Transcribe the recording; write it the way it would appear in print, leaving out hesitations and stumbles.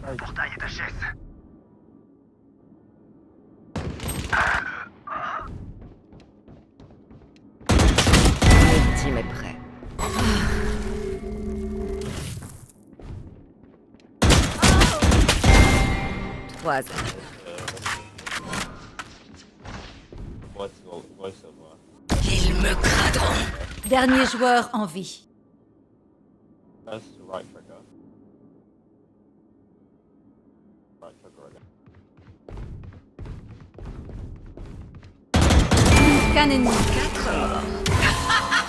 portail est HS. Le team est prêt. 3 à 0. Ils me craindront. Dernier joueur en vie. That's the right trigger. Right trigger again. Qu'un ennemi. 4 morts.